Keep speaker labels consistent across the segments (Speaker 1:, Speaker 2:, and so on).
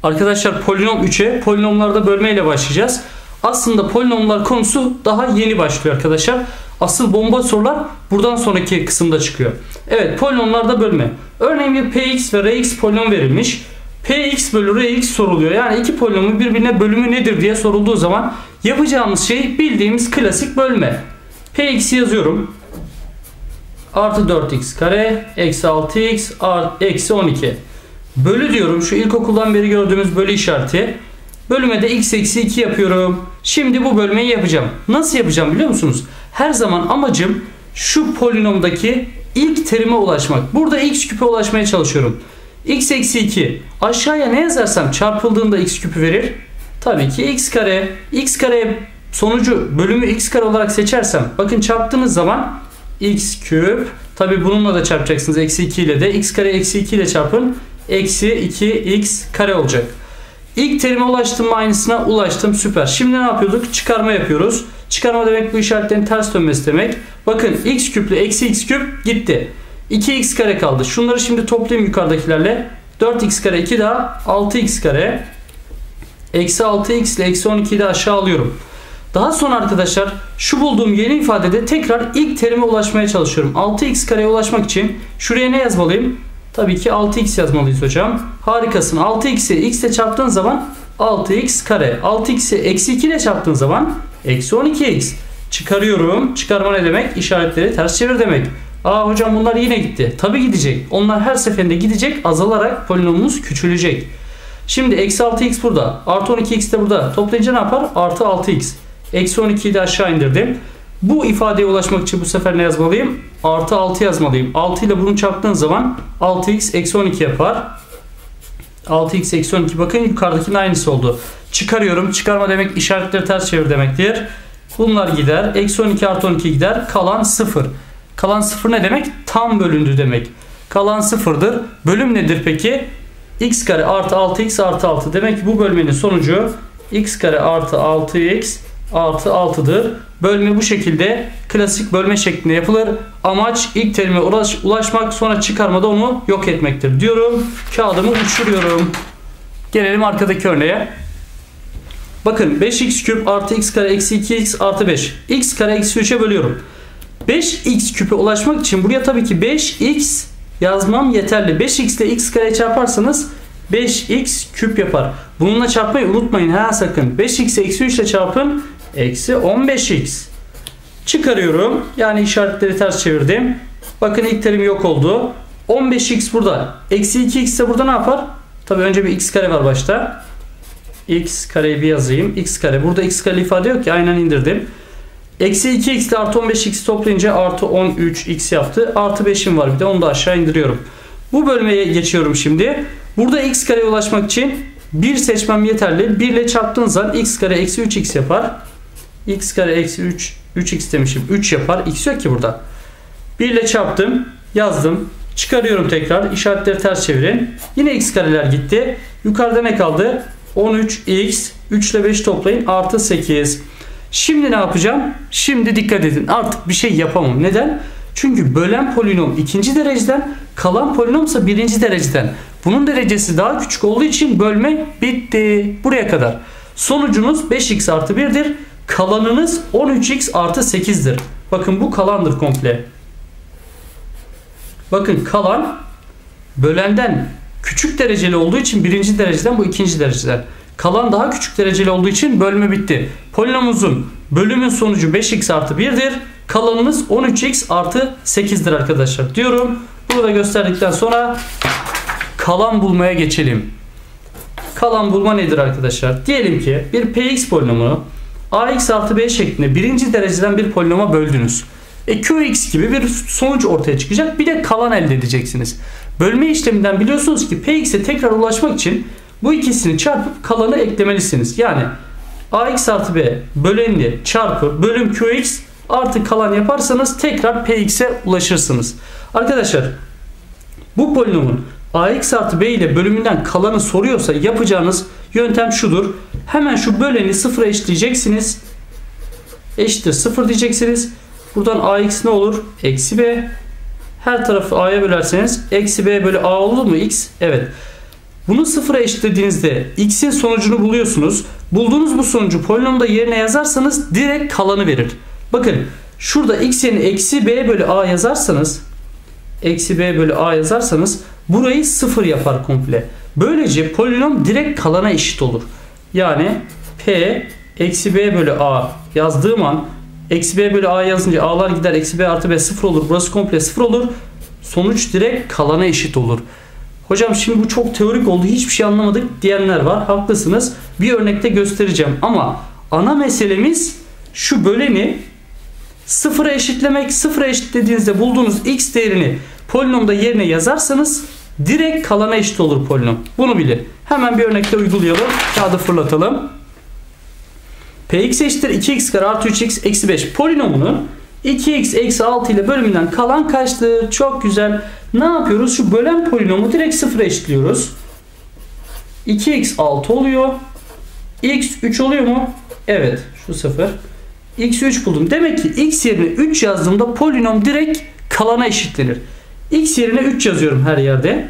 Speaker 1: Arkadaşlar polinom 3'e polinomlarda bölmeyle başlayacağız. Aslında polinomlar konusu daha yeni başlıyor arkadaşlar. Asıl bomba sorular buradan sonraki kısımda çıkıyor. Evet, polinomlarda bölme. Örneğin bir px ve rx polinom verilmiş. Px bölü rx soruluyor. Yani iki polinomun birbirine bölümü nedir diye sorulduğu zaman yapacağımız şey bildiğimiz klasik bölme. Px yazıyorum. Artı 4x kare eksi 6x eksi 12. Bölü diyorum, şu ilkokuldan beri gördüğümüz bölü işareti. Bölüme de x eksi 2 yapıyorum. Şimdi bu bölmeyi yapacağım. Nasıl yapacağım biliyor musunuz? Her zaman amacım şu polinomdaki ilk terime ulaşmak. Burada x küpe ulaşmaya çalışıyorum. X eksi 2. Aşağıya ne yazarsam çarpıldığında x küpü verir. Tabii ki x kare. X kare sonucu bölümü x kare olarak seçersem, bakın çarptığınız zaman x küp. Tabii bununla da çarpacaksınız, eksi 2 ile de. X kare eksi 2 ile çarpın. Eksi 2x kare olacak. İlk terime ulaştım mı aynısına ulaştım. Süper. Şimdi ne yapıyorduk? Çıkarma yapıyoruz. Çıkarma demek bu işaretlerin ters dönmesi demek. Bakın x küple eksi x küp gitti. 2x kare kaldı. Şunları şimdi toplayayım yukarıdakilerle. 4x kare 2 daha 6x kare. Eksi 6x ile eksi 12'yi de aşağı alıyorum. Daha sonra arkadaşlar şu bulduğum yeni ifadede tekrar ilk terime ulaşmaya çalışıyorum. 6x kareye ulaşmak için şuraya ne yazmalıyım? Tabii ki 6x yazmalıyız hocam. Harikasın. 6x'i x ile çarptığın zaman 6x kare. 6x'i eksi 2 ile çarptığın zaman eksi 12x. Çıkarıyorum. Çıkarma ne demek? İşaretleri ters çevir demek. Aa hocam bunlar yine gitti. Tabii gidecek. Onlar her seferinde gidecek. Azalarak polinomumuz küçülecek. Şimdi eksi 6x burada. Artı 12x de burada. Toplayınca ne yapar? Artı 6x. Eksi 12'yi de aşağı indirdim. Bu ifadeye ulaşmak için bu sefer ne yazmalıyım? Artı 6 yazmalıyım. 6 ile bunu çarptığın zaman 6x eksi 12 yapar. 6x eksi 12, bakın yukarıdakinin aynısı oldu. Çıkarıyorum. Çıkarma demek işaretleri ters çevir demektir. Bunlar gider. Eksi 12 artı 12 gider. Kalan 0. Kalan 0 ne demek? Tam bölündü demek. Kalan 0'dır. Bölüm nedir peki? X kare artı 6x artı 6. Demek ki bu bölmenin sonucu x kare artı 6x artı 6'dır. Bölme bu şekilde klasik bölme şeklinde yapılır. Amaç ilk terime ulaşmak, sonra çıkarmada onu yok etmektir diyorum. Kağıdımı uçuruyorum. Gelelim arkadaki örneğe. Bakın 5x küp artı x kare eksi 2x artı 5. X kare eksi 3'e bölüyorum. 5x küpe ulaşmak için buraya tabii ki 5x yazmam yeterli. 5x ile x kare çarparsanız 5x küp yapar. Bununla çarpmayı unutmayın ha, sakın. 5x eksi 3 ile çarpın. Eksi 15x. Çıkarıyorum. Yani işaretleri ters çevirdim. Bakın ilk terim yok oldu. 15x burada. Eksi 2x de burada ne yapar? Tabii önce bir x kare var başta. X kareyi bir yazayım. X kare. Burada x kare ifade yok ki. Aynen indirdim. Eksi 2x ile artı 15x toplayınca artı 13x yaptı. Artı 5'im var bir de. Onu da aşağı indiriyorum. Bu bölmeye geçiyorum şimdi. Burada x kareye ulaşmak için 1 seçmem yeterli. 1 ile çarptığın zaman x kare eksi 3x yapar. X kare eksi 3x demişim. 3 yapar. X yok ki burada. 1 ile çarptım. Yazdım. Çıkarıyorum tekrar. İşaretleri ters çevirin. Yine x kareler gitti. Yukarıda ne kaldı? 13x. 3 ile 5 toplayın. Artı 8. Şimdi ne yapacağım? Şimdi dikkat edin. Artık bir şey yapamam. Neden? Çünkü bölen polinom ikinci dereceden, kalan polinomsa birinci dereceden. Bunun derecesi daha küçük olduğu için bölme bitti. Buraya kadar. Sonucunuz 5x artı 1'dir. Kalanınız 13x artı 8'dir. Bakın bu kalandır komple. Bakın kalan bölenden küçük dereceli olduğu için birinci dereceden, bu ikinci dereceden. Kalan daha küçük dereceli olduğu için bölme bitti. Polinomumuzun bölümün sonucu 5x artı 1'dir. Kalanınız 13x artı 8'dir arkadaşlar diyorum. Bunu da gösterdikten sonra kalan bulmaya geçelim. Kalan bulma nedir arkadaşlar? Diyelim ki bir px polinomunu ax artı b şeklinde birinci dereceden bir polinoma böldünüz. Qx gibi bir sonuç ortaya çıkacak. Bir de kalan elde edeceksiniz. Bölme işleminden biliyorsunuz ki px'e tekrar ulaşmak için bu ikisini çarpıp kalanı eklemelisiniz. Yani ax artı b bölenini çarpı bölüm qx artı kalan yaparsanız tekrar px'e ulaşırsınız. Arkadaşlar bu polinomun ax artı b ile bölümünden kalanı soruyorsa yapacağınız yöntem şudur. Hemen şu böleni sıfıra eşitleyeceksiniz. Eşittir 0 diyeceksiniz. Buradan ax ne olur? Eksi b. Her tarafı a'ya bölerseniz eksi b bölü a olur mu x? Evet. Bunu sıfıra eşitlediğinizde x'in sonucunu buluyorsunuz. Bulduğunuz bu sonucu polinomda yerine yazarsanız direkt kalanı verir. Bakın şurada x yerine eksi b bölü a yazarsanız, eksi b bölü a yazarsanız burayı sıfır yapar komple. Böylece polinom direkt kalana eşit olur. Yani p eksi b bölü a yazdığım an, eksi b bölü a yazınca a'lar gider, eksi b artı b sıfır olur. Burası komple sıfır olur. Sonuç direkt kalana eşit olur. Hocam şimdi bu çok teorik oldu, hiçbir şey anlamadık diyenler var. Haklısınız. Bir örnekte göstereceğim ama ana meselemiz şu böleni sıfıra eşitlemek. Sıfıra eşitlediğinizde bulduğunuz x değerini polinomda yerine yazarsanız direkt kalana eşit olur polinom. Bunu bilin. Hemen bir örnekte uygulayalım. Kağıdı fırlatalım. Px eşittir 2x kare artı 3x eksi 5 polinomunun 2x eksi 6 ile bölümünden kalan kaçtır? Çok güzel. Ne yapıyoruz? Şu bölen polinomu direkt sıfıra eşitliyoruz. 2x 6 oluyor. X 3 oluyor mu? Evet. Şu 0. X'i 3 buldum. Demek ki x yerine 3 yazdığımda polinom direkt kalana eşitlenir. X yerine 3 yazıyorum her yerde.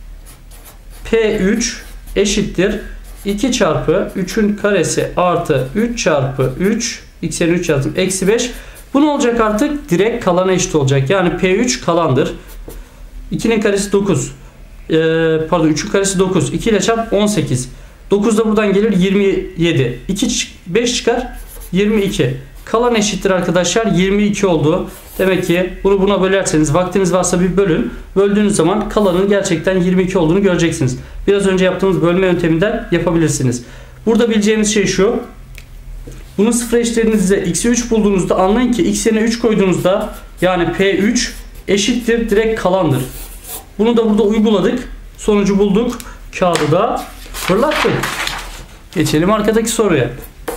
Speaker 1: P3 eşittir 2 çarpı 3'ün karesi artı 3 çarpı 3. X yerine 3 yazdım. Eksi 5. Bu ne olacak artık? Direkt kalana eşit olacak. Yani P3 kalandır. 2'nin karesi 9. Pardon 3'ün karesi 9. 2 ile çarp 18. 9 da buradan gelir 27. 5 çıkar 22. Kalan eşittir arkadaşlar 22 oldu. Demek ki bunu buna bölerseniz, vaktiniz varsa bir bölün. Böldüğünüz zaman kalanın gerçekten 22 olduğunu göreceksiniz. Biraz önce yaptığımız bölme yönteminden yapabilirsiniz. Burada bileceğimiz şey şu. Bunu sıfıra eşitlediğinizde x'i 3 bulduğunuzda anlayın ki x yerine 3 koyduğunuzda yani P3 eşittir direkt kalandır. Bunu da burada uyguladık. Sonucu bulduk. Kağıdı da fırlattık. Geçelim arkadaki soruya.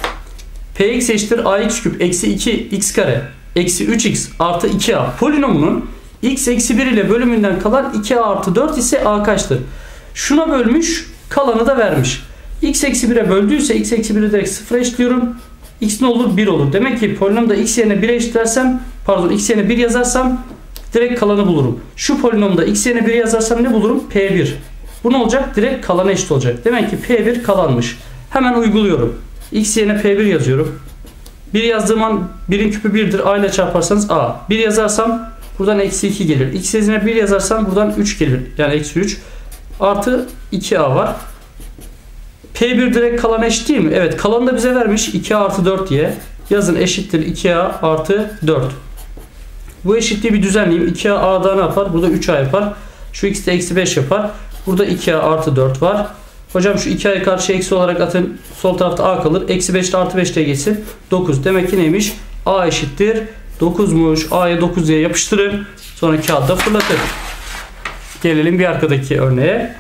Speaker 1: Px eşittir ax küp eksi 2x kare eksi 3x artı 2a polinomunun x eksi 1 ile bölümünden kalan 2a artı 4 ise a kaçtır? Şuna bölmüş, kalanı da vermiş. X eksi 1'e böldüyse x eksi 1'i direkt sıfıra eşitliyorum. X ne olur? 1 olur. Demek ki polinomda x yerine 1'e eşitlersem, pardon x yerine 1 yazarsam direkt kalanı bulurum. Şu polinomda x yerine 1 yazarsam ne bulurum? P1. Bu ne olacak? Direkt kalana eşit olacak. Demek ki P1 kalanmış. Hemen uyguluyorum. X yerine P1 yazıyorum. 1 yazdığım an 1'in küpü 1'dir. A ile çarparsanız A. 1 yazarsam buradan eksi 2 gelir. X yerine 1 yazarsam buradan 3 gelir. Yani eksi 3. Artı 2A var. P1 direkt kalana eşit değil mi? Evet. Kalanı da bize vermiş. 2A artı 4 diye. Yazın eşittir 2A artı 4. Bu eşitliği bir düzenleyeyim. 2A A'da ne yapar? Burada 3A yapar. Şu X de eksi 5 yapar. Burada 2A artı 4 var. Hocam şu 2A'ya karşı eksi olarak atın. Sol tarafta A kalır. Eksi 5 ile artı 5 diye geçsin. 9. Demek ki neymiş? A eşittir 9'muş. A'ya 9 diye yapıştırın. Sonra kağıtta fırlatın. Gelelim bir arkadaki örneğe.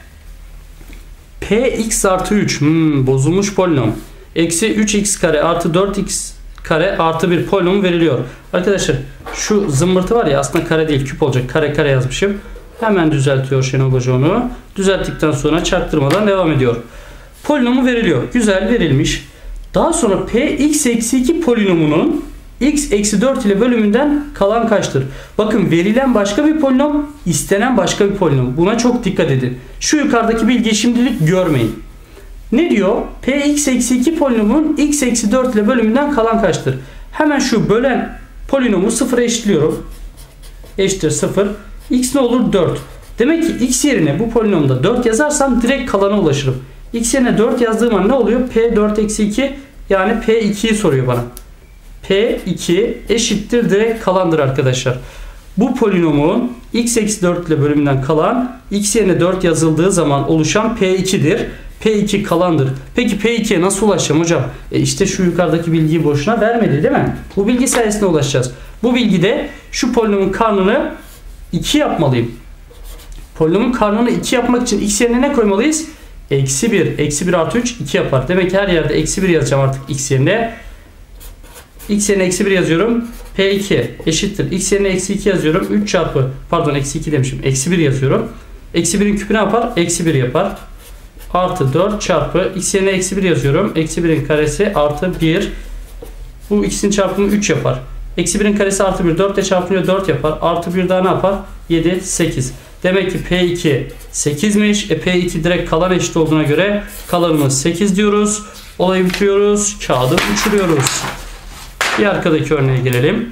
Speaker 1: Px artı 3. Bozulmuş polinom. Eksi 3x kare artı 4x kare artı 1 polinom veriliyor. Arkadaşlar şu zımbırtı var ya, aslında kare değil küp olacak. Kare kare yazmışım. Hemen düzeltiyor Şenol Hoca onu. Düzelttikten sonra çaktırmadan devam ediyor. Polinomu veriliyor. Güzel, verilmiş. Daha sonra Px eksi 2 polinomunun x eksi 4 ile bölümünden kalan kaçtır? Bakın verilen başka bir polinom, istenen başka bir polinom. Buna çok dikkat edin. Şu yukarıdaki bilgiyi şimdilik görmeyin. Ne diyor? Px eksi 2 polinomunun x eksi 4 ile bölümünden kalan kaçtır? Hemen şu bölen polinomu sıfıra eşitliyorum. Eşittir 0. X ne olur? 4. Demek ki x yerine bu polinomda 4 yazarsam direkt kalana ulaşırım. X yerine 4 yazdığım an ne oluyor? P4 eksi 2 yani P2'yi soruyor bana. P2 eşittir direkt kalandır arkadaşlar. Bu polinomun x eksi 4 ile bölümünden kalan x yerine 4 yazıldığı zaman oluşan P2'dir. P2 kalandır. Peki P2'ye nasıl ulaşacağım hocam? İşte şu yukarıdaki bilgiyi boşuna vermedi değil mi? Bu bilgi sayesinde ulaşacağız. Bu bilgide şu polinomun karnını 2 yapmalıyım. Polinomun karnını 2 yapmak için x yerine ne koymalıyız? Eksi 1. Eksi 1 artı 3 2 yapar. Demek ki her yerde eksi 1 yazacağım artık x yerine. X yerine eksi 1 yazıyorum. P2 eşittir. X yerine eksi 2 yazıyorum. 3 çarpı, pardon eksi 2 demişim. Eksi 1 yazıyorum. Eksi 1'in küpü ne yapar? Eksi 1 yapar. Artı 4 çarpı x yerine eksi 1 yazıyorum. Eksi 1'in karesi artı 1. Bu x'in çarpımı 3 yapar. Eksi 1'in karesi artı 1. 4 ile çarpılıyor 4 yapar. Artı 1 daha ne yapar? 7, 8. Demek ki P2 8'miş. P2 direkt kalan eşit olduğuna göre kalanımız 8 diyoruz. Olayı bitiriyoruz. Kağıdı uçuruyoruz. Bir arkadaki örneğe gelelim.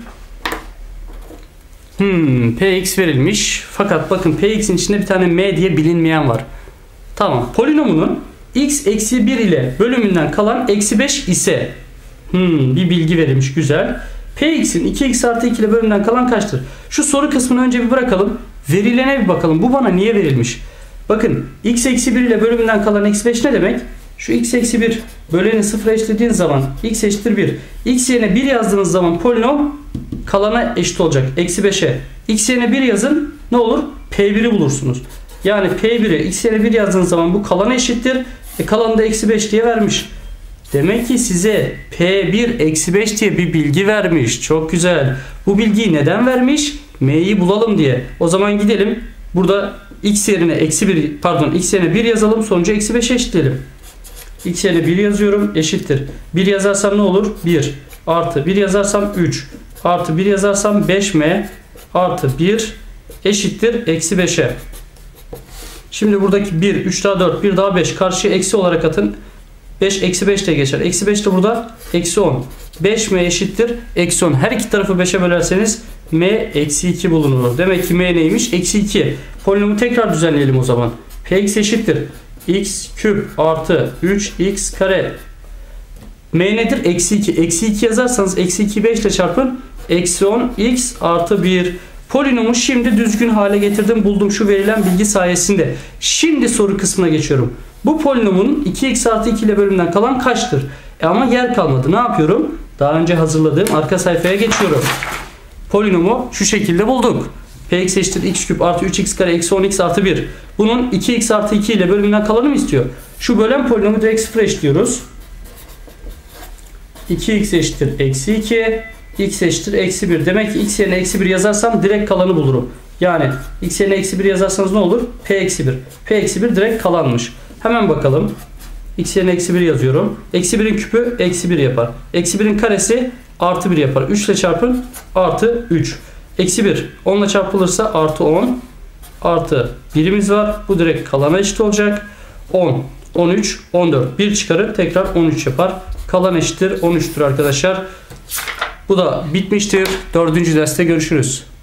Speaker 1: Px verilmiş. Fakat bakın Px'in içinde bir tane m diye bilinmeyen var. Tamam. Polinomunun x eksi 1 ile bölümünden kalan eksi 5 ise bir bilgi verilmiş. Güzel. Px'in 2x artı 2 ile bölümünden kalan kaçtır? Şu soru kısmını önce bir bırakalım. Verilene bir bakalım. Bu bana niye verilmiş? Bakın x eksi 1 ile bölümünden kalan eksi 5 ne demek? Şu x eksi 1 böleni sıfıra eşitlediğin zaman x eşittir 1. X yerine 1 yazdığınız zaman polinom kalana eşit olacak. Eksi 5'e. X yerine 1 yazın. Ne olur? P1'i bulursunuz. Yani P1'i x yerine 1 yazdığınız zaman bu kalana eşittir. Kalanı da eksi 5 diye vermiş. Demek ki size P1 eksi 5 diye bir bilgi vermiş. Çok güzel. Bu bilgiyi neden vermiş? M'yi bulalım diye. O zaman gidelim. Burada x yerine eksi 1 pardon x yerine 1 yazalım. Sonucu eksi 5'e eşitleyelim. X yerine 1 yazıyorum. Eşittir. 1 yazarsam ne olur? 1 artı 1 yazarsam 3 artı 1 yazarsam 5m artı 1 eşittir eksi 5'e. Şimdi buradaki 1, 3 daha 4, 1 daha 5 karşıya eksi olarak atın. 5 eksi 5 de geçer. Eksi 5 de burada eksi 10. 5m eşittir eksi 10. Her iki tarafı 5'e bölerseniz m eksi 2 bulunur. Demek ki m neymiş? Eksi 2. Polinomu tekrar düzenleyelim o zaman. Px eşittir x küp artı 3x kare. M nedir? Eksi 2. Eksi 2 yazarsanız eksi 2'yi 5 ile çarpın. Eksi 10 x artı 1. Polinomu şimdi düzgün hale getirdim. Buldum şu verilen bilgi sayesinde. Şimdi soru kısmına geçiyorum. Bu polinomun 2x artı 2 ile bölümünden kalan kaçtır? Ama yer kalmadı. Ne yapıyorum? Daha önce hazırladığım arka sayfaya geçiyorum. Polinomu şu şekilde bulduk. Px eşittir x küp artı 3x kare eksi 10x artı 1. Bunun 2x artı 2 ile bölümünden kalanı mı istiyor? Şu bölen polinomu direkt sıfıra eşitliyoruz. 2x eşittir eksi 2. X eşittir eksi 1. Demek ki x yerine eksi 1 yazarsam direkt kalanı bulurum. Yani x yerine eksi 1 yazarsanız ne olur? P eksi 1. P eksi 1 direkt kalanmış. Hemen bakalım. X yerine eksi 1 yazıyorum. Eksi 1'in küpü eksi 1 yapar. Eksi 1'in karesi artı 1 yapar. 3 ile çarpın artı 3. Eksi 1 10 ile çarpılırsa artı 10 artı 1'imiz var. Bu direkt kalana eşit olacak. 10, 13, 14. 1 çıkarır tekrar 13 yapar. Kalan eşittir 13'tür arkadaşlar. Bu da bitmiştir. 4. derste görüşürüz.